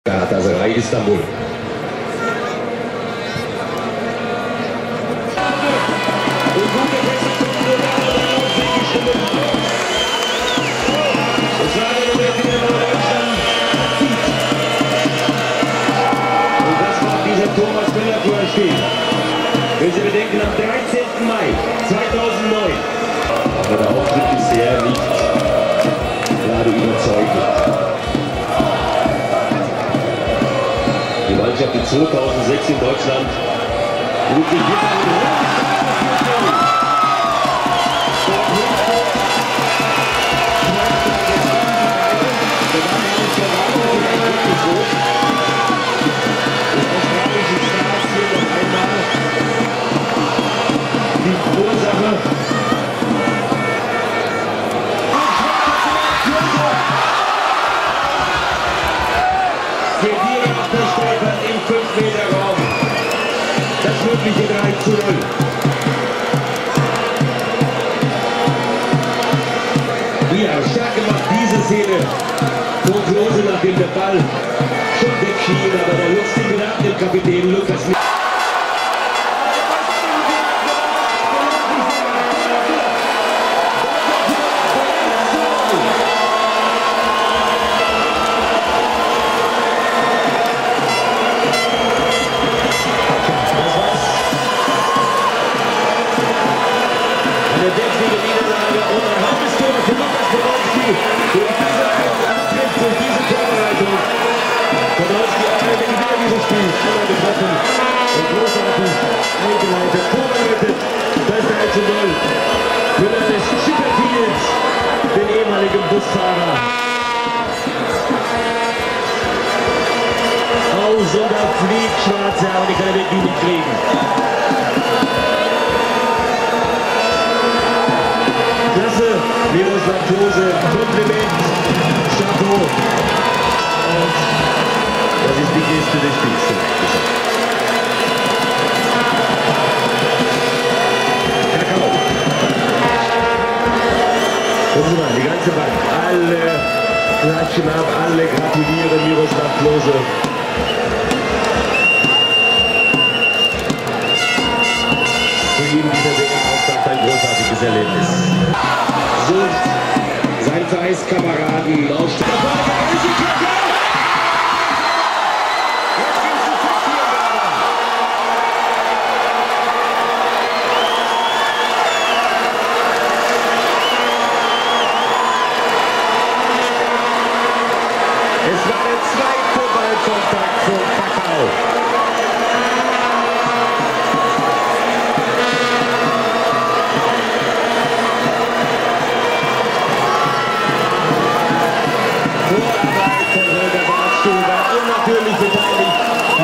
Galatasaray Istanbul. Thomas Müller durchsteht. Wenn Sie bedenken, am 13. Mai 2009. Aber der Auftritt bisher nicht gerade überzeugend. Die Mannschaft, die 2006 in Deutschland im 5-Meter-Raum. Das mögliche 3:0. Ja, stark gemacht diese Szene. Von Klose, nachdem der Ball schon wegschien, aber der nutzt den Gedanken dem Kapitän Lukas. Den ehemaligen Busfahrer. Aus und da fliegt Schwarze, aber die kann er wirklich nicht kriegen. Klasse, Miroslav Klose, Kompliment, Chapeau. Und das ist die Geste des Spiels. Die ganze Bank, alle klatschen ab, alle gratulieren Miroslav Klose. Für ihn dieser WM-Auftakt ein großartiges Erlebnis. Sucht seinen Vereinskameraden aus. Es war der zweite Ballkontakt von Kakao. Vorarbeit von Holger Bartstuber, unnatürlich beteiligt.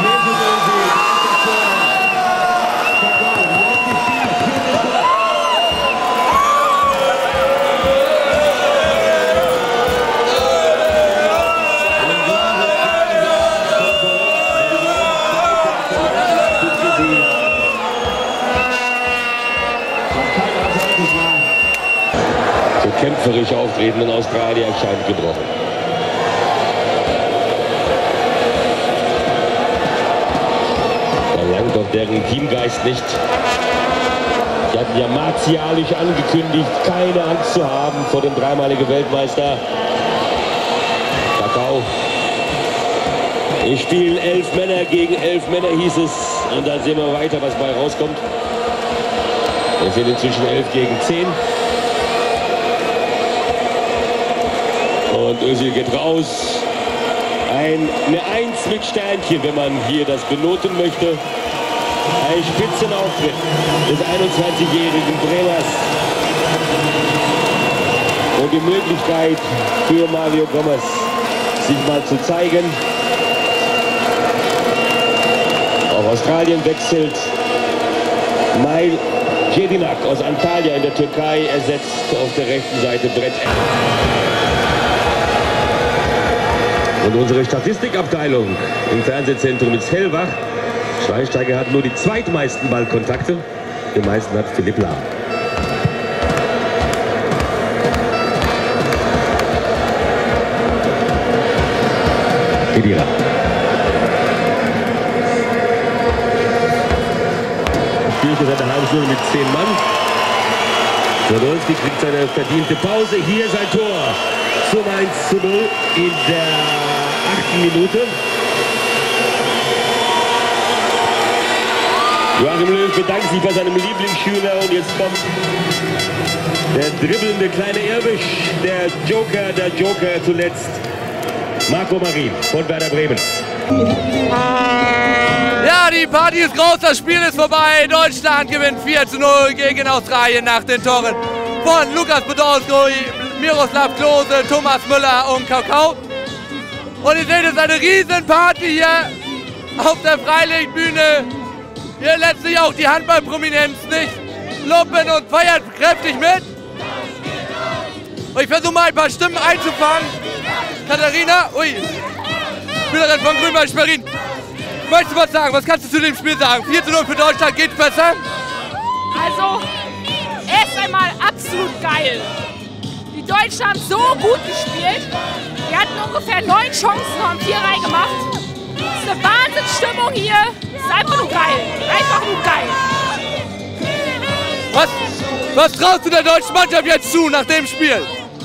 Kämpferisch auftretenden Australier scheint gebrochen. Da langt doch deren Teamgeist nicht. Die hatten ja martialisch angekündigt, keine Angst zu haben vor dem dreimaligen Weltmeister. Kakao. Wir spielen 11 Männer gegen 11 Männer, hieß es. Und dann sehen wir weiter, was bei rauskommt. Wir sind inzwischen 11 gegen 10. Und Özil geht raus. Eine 1 mit Sternchen, wenn man hier das benoten möchte. Ein Spitzenauftritt des 21-jährigen Bremers. Und die Möglichkeit für Mario Gomez, sich mal zu zeigen. Auch Australien wechselt. Mail Jedinak aus Antalya in der Türkei ersetzt auf der rechten Seite Brett. Und unsere Statistikabteilung im Fernsehzentrum ist hellwach. Schweinsteiger hat nur die zweitmeisten Ballkontakte. Die meisten hat Philipp Lahm. Kedira. spielt seit einer halben Stunde mit 10 Mann. Podolski kriegt seine verdiente Pause. Hier sein Tor zum 1:0 in der 8. Minute. Joachim Löw bedankt sich bei seinem Lieblingsschüler und jetzt kommt der dribbelnde kleine Irrwisch, der Joker zuletzt, Marco Marin von Werder Bremen. Ja, die Party ist groß, das Spiel ist vorbei. Deutschland gewinnt 4:0 gegen Australien nach den Toren von Lukas Podolski, Miroslav Klose, Thomas Müller und Kakao. Und ihr seht, es ist eine Riesenparty hier auf der Freilichtbühne. Hier lässt sich auch die Handballprominenz nicht lumpen und feiert kräftig mit. Und ich versuche mal ein paar Stimmen einzufangen. Katharina, Spielerin von Grünwald Schwerin. Möchtest du was sagen? Was kannst du zu dem Spiel sagen? 4:0 für Deutschland, geht's besser? Also, erst einmal absolut geil. Die Deutschen haben so gut gespielt. Wir hatten ungefähr 9 Chancen und haben 4 reingemacht. Es ist eine Wahnsinnsstimmung hier. Es ist einfach nur geil. Einfach nur geil. Was traust du der deutschen Mannschaft jetzt zu nach dem Spiel?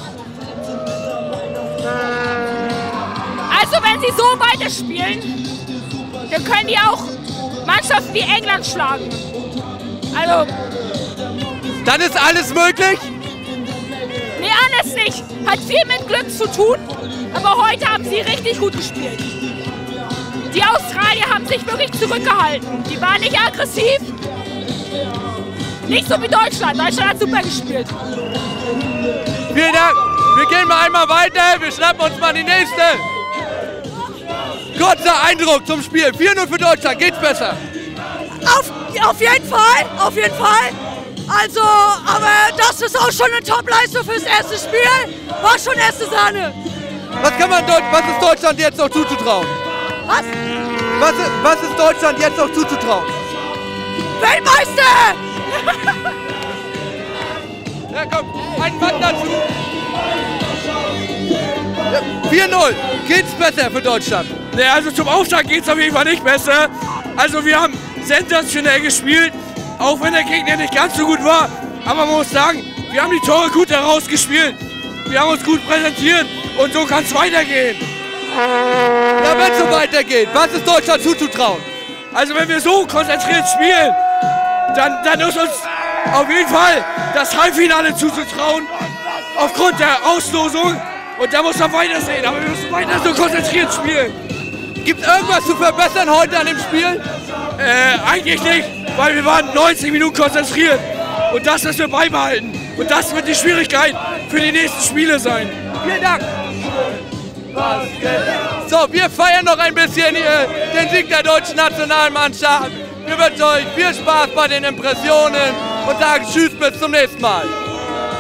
Also, wenn sie so weiterspielen, dann können die auch Mannschaften wie England schlagen. Also. Dann ist alles möglich? Nee, alles nicht. Hat viel mit Glück zu tun. Aber heute haben sie richtig gut gespielt. Die Australier haben sich wirklich zurückgehalten. Die waren nicht aggressiv. Nicht so wie Deutschland. Deutschland hat super gespielt. Vielen Dank. Wir gehen mal einmal weiter. Wir schnappen uns mal die nächste. Kurzer Eindruck zum Spiel. 4:0 für Deutschland. Geht's besser? Auf jeden Fall. Auf jeden Fall. Also, aber das ist auch schon eine Top-Leistung fürs erste Spiel. War schon erste Sahne. Was ist Deutschland jetzt noch zuzutrauen? Was? Was ist Deutschland jetzt noch zuzutrauen? Weltmeister! Ja, komm, ein Mann dazu. 4:0. Geht's besser für Deutschland? Ne, also zum Auftakt geht's auf jeden Fall nicht besser. Also wir haben sensationell gespielt, auch wenn der Gegner nicht ganz so gut war. Aber man muss sagen, wir haben die Tore gut herausgespielt. Wir haben uns gut präsentiert und so kann es weitergehen. Ja, wenn es so weitergeht, was ist Deutschland zuzutrauen? Also wenn wir so konzentriert spielen, dann ist uns auf jeden Fall das Halbfinale zuzutrauen, aufgrund der Auslosung. Und da muss man weitersehen, aber wir müssen weiter so konzentriert spielen. Gibt es irgendwas zu verbessern heute an dem Spiel? Eigentlich nicht, weil wir waren 90 Minuten konzentriert. Und das müssen wir beibehalten. Und das wird die Schwierigkeit für die nächsten Spiele sein. Vielen Dank. So, wir feiern noch ein bisschen hier den Sieg der deutschen Nationalmannschaft. Wir wünschen euch viel Spaß bei den Impressionen und sagen Tschüss, bis zum nächsten Mal.